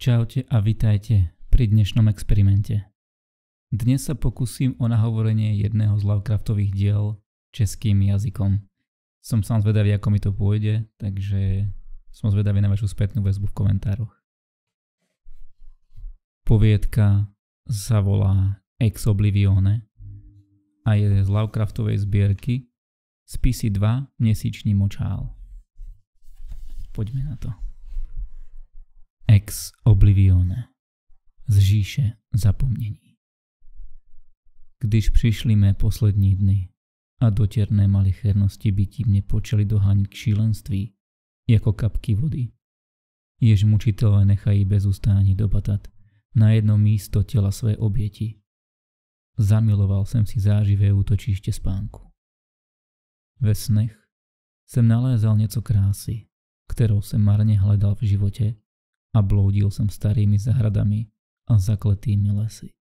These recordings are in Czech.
Čaute a vitajte pri dnešnom experimente. Dnes sa pokúsim o nahovorenie jedného z Lovecraftových diel českým jazykom. Som sám zvedavý, ako mi to pôjde, takže som zvedavý na vašu spätnú väzbu v komentároch. Poviedka sa volá Ex Oblivione a je z Lovecraftovej zbierky Spisy 2 Měsíční močál. Poďme na to. Ex Oblivione z říše zapomnění. Když přišly mé poslední dny a dotěrné malichernosti bytí mě počaly dohánět k šílenství jako kapky vody, jež mučitelé nechají bez ustání dobatat na jedno místo těla své oběti, zamiloval jsem si záživé útočiště spánku. Ve snech jsem nalézal něco krásy, kterou jsem marně hledal v životě, a bloudil jsem starými zahradami a zakletými lesy.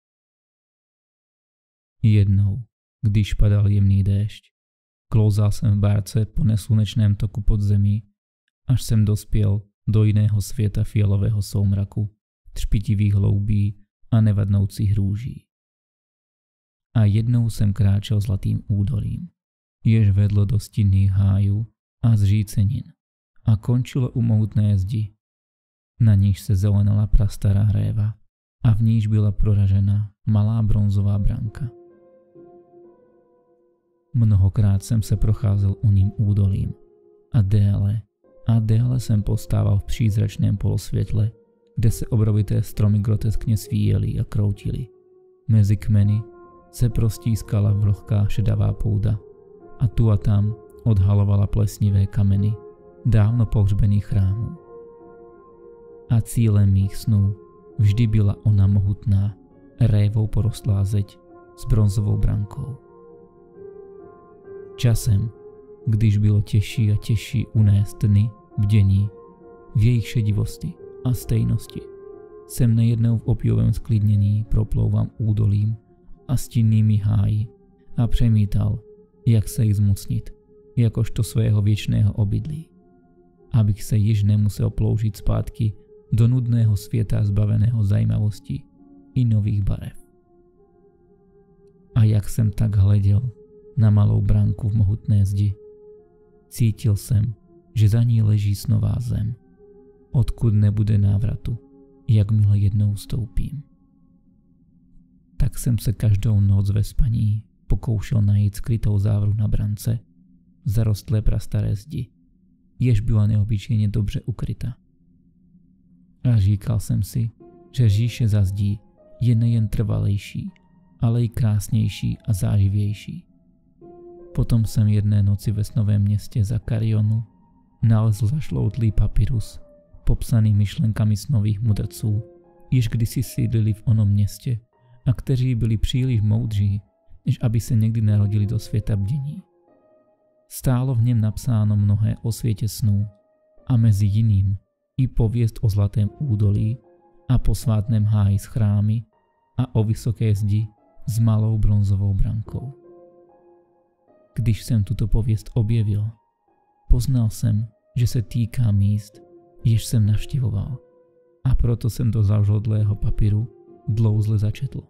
Jednou, když padal jemný déšť, klouzal jsem v bárce po neslunečném toku podzemí, až jsem dospěl do jiného světa fialového soumraku, třpitivých hloubí a nevadnoucích růží. A jednou jsem kráčel zlatým údolím, jež vedlo do stinných hájů a zřícenin a končilo u mohutné zdi, na níž se zelenala prastará hréva a v níž byla proražena malá bronzová branka. Mnohokrát jsem se procházel o ním údolím a déle jsem postával v přízračném polosvětle, kde se obrovité stromy groteskně svíjely a kroutily. Mezi kmeny se prostískala vlhká šedavá půda a tu a tam odhalovala plesnivé kameny dávno pohřbených chrámů. A cílem mých snů vždy byla ona mohutná, révou porostlá zeď s bronzovou brankou. Časem, když bylo těžší a těžší unést dny bdění v jejich šedivosti a stejnosti, jsem nejednou v opijovém sklidnění proplouvám údolím a stinnými háji a přemítal, jak se jich zmocnit, jakožto svého věčného obydlí, abych se již nemusel ploužit zpátky do nudného světa zbaveného zajímavostí i nových barev. A jak jsem tak hleděl na malou branku v mohutné zdi, cítil jsem, že za ní leží snová zem, odkud nebude návratu, jakmile jednou vstoupím. Tak jsem se každou noc ve spaní pokoušel najít skrytou závru na brance v zarostlé prastaré zdi, jež byla neobyčejně dobře ukryta. A říkal jsem si, že říše za zdí je nejen trvalejší, ale i krásnější a záživější. Potom jsem jedné noci ve snovém městě za Karionu nalezl zašloutlý papyrus, popsaný myšlenkami snových mudrců, již kdysi sídlili v onom městě a kteří byli příliš moudří, než aby se někdy narodili do světa bdění. Stálo v něm napsáno mnohé o světě snů a mezi jiným i pověst o zlatém údolí a posvátném háji s chrámy a o vysoké zdi s malou bronzovou brankou. Když jsem tuto pověst objevil, poznal jsem, že se týká míst, jež jsem navštěvoval, a proto jsem do zažlodlého papíru dlouzle začetl.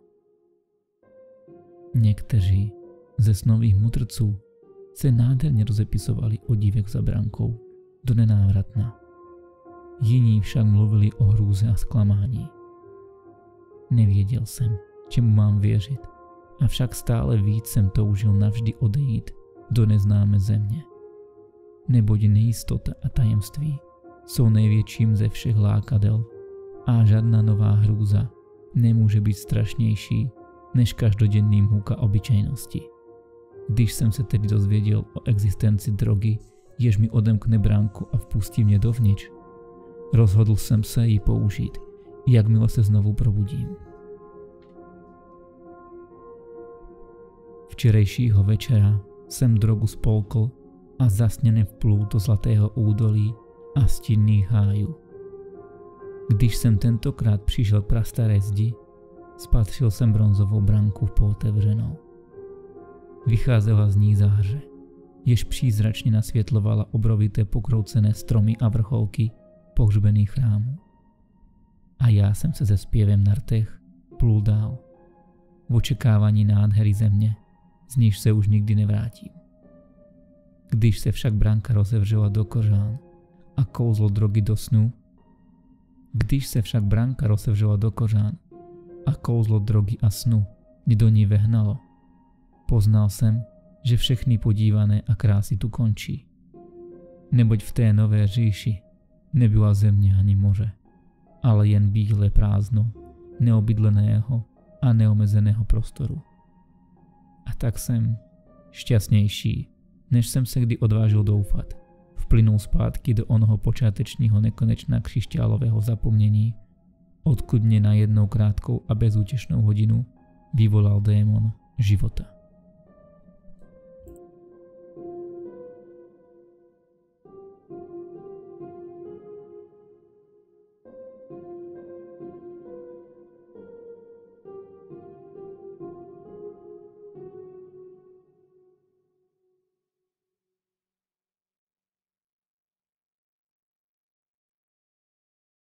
Někteří ze snových mudrců se nádherně rozepisovali o divech za brankou do nenávratna. Jiní však mluvili o hrůze a zklamání. Nevěděl jsem, čemu mám věřit, avšak stále víc jsem toužil navždy odejít do neznámé země. Neboť nejistota a tajemství jsou největším ze všech lákadel a žádná nová hrůza nemůže být strašnější než každodenní múka obyčejnosti. Když jsem se tedy dozvěděl o existenci drogy, jež mi odemkne bránku a vpustí mě dovnitř, rozhodl jsem se ji použít, jakmile se znovu probudím. Včerejšího večera jsem drogu spolkl a zasněně vplul do zlatého údolí a stinných hájů. Když jsem tentokrát přišel k prastaré zdi, spatřil jsem bronzovou branku pootevřenou. Vycházela z ní záře, jež přízračně nasvětlovala obrovité pokroucené stromy a vrcholky pohřbených chrámů. A já jsem se se zpěvem na rtech plul dál. V očekávání nádhery země, z níž se už nikdy nevrátím. Když se však branka rozevřela do kořán a kouzlo drogy do snu, a snu mě do ní vehnalo, poznal jsem, že všechny podívané a krásy tu končí. Neboť v té nové říši nebyla země ani moře, ale jen bílé prázdno neobydleného a neomezeného prostoru. A tak jsem šťastnější, než jsem se kdy odvážil doufat. Vplynul zpátky do onoho počátečního nekonečna křišťálového zapomnění, odkud mě na jednou krátkou a bezútěšnou hodinu vyvolal démon života.